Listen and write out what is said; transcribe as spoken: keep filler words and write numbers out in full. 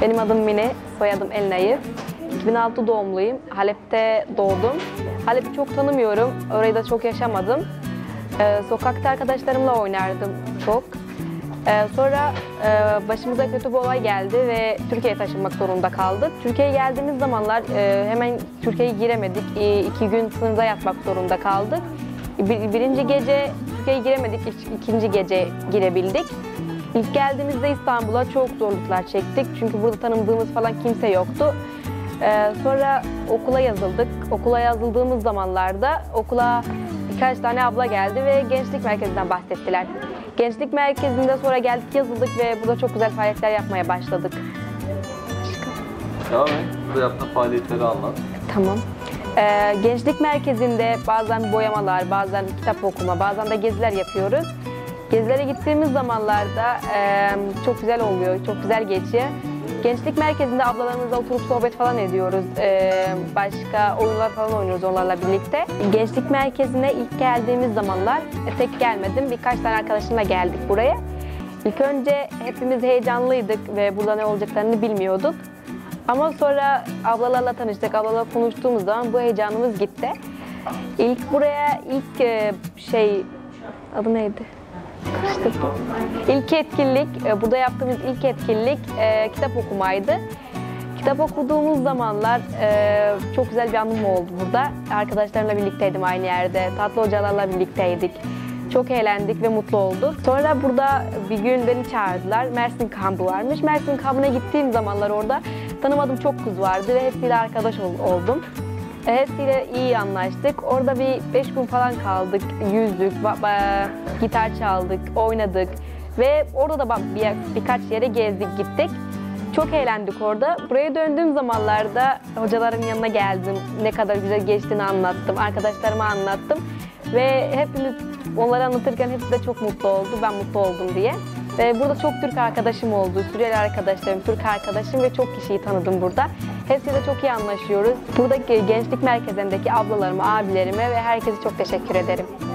Benim adım Mine, soyadım Elnayı. iki bin altı doğumluyum. Halep'te doğdum. Halep'i çok tanımıyorum, orayı da çok yaşamadım. Ee, sokakta arkadaşlarımla oynardım çok. Ee, sonra e, başımıza kötü bir olay geldi ve Türkiye'ye taşınmak zorunda kaldık. Türkiye'ye geldiğimiz zamanlar e, hemen Türkiye'ye giremedik. E, iki gün sınırda yatmak zorunda kaldık. Bir, birinci gece Türkiye'ye giremedik, ikinci gece girebildik. İlk geldiğimizde İstanbul'a çok zorluklar çektik. Çünkü burada tanıdığımız falan kimse yoktu. Ee, sonra okula yazıldık. Okula yazıldığımız zamanlarda okula birkaç tane abla geldi ve gençlik merkezinden bahsettiler. Gençlik merkezinde sonra geldik, yazıldık ve burada çok güzel faaliyetler yapmaya başladık. Devam et. Burada yaptığın faaliyetleri anlat. Tamam. Ee, gençlik merkezinde bazen boyamalar, bazen kitap okuma, bazen de geziler yapıyoruz. Gezilere gittiğimiz zamanlarda e, çok güzel oluyor, çok güzel geçiyor. Gençlik merkezinde ablalarımızla oturup sohbet falan ediyoruz. E, başka oyunlar falan oynuyoruz onlarla birlikte. Gençlik merkezine ilk geldiğimiz zamanlar e, tek gelmedim, birkaç tane arkadaşımla geldik buraya. İlk önce hepimiz heyecanlıydık ve burada ne olacaklarını bilmiyorduk. Ama sonra ablalarla tanıştık, ablalarla konuştuğumuz zaman bu heyecanımız gitti. İlk buraya ilk e, şey, adı neydi? İlk etkinlik, burada yaptığımız ilk etkinlik e, kitap okumaydı. Kitap okuduğumuz zamanlar e, çok güzel bir anım oldu burada. Arkadaşlarımla birlikteydim aynı yerde, tatlı hocalarla birlikteydik. Çok eğlendik ve mutlu olduk. Sonra burada bir gün beni çağırdılar. Mersin kampı varmış. Mersin kampına gittiğim zamanlar orada tanımadığım çok kız vardı ve hepsiyle arkadaş ol oldum. Hepsiyle iyi anlaştık. Orada bir beş gün falan kaldık, yüzdük, gitar çaldık, oynadık ve orada da bir, birkaç yere gezdik, gittik. Çok eğlendik orada. Buraya döndüğüm zamanlarda hocaların yanına geldim, ne kadar güzel geçtiğini anlattım, arkadaşlarıma anlattım ve hepimiz onları anlatırken hepsi de çok mutlu oldu, ben mutlu oldum diye. Ve burada çok Türk arkadaşım oldu, Suriyeli arkadaşlarım, Türk arkadaşım ve çok kişiyi tanıdım burada. Hepsiyle çok iyi anlaşıyoruz. Buradaki gençlik merkezindeki ablalarıma, abilerime ve herkese çok teşekkür ederim.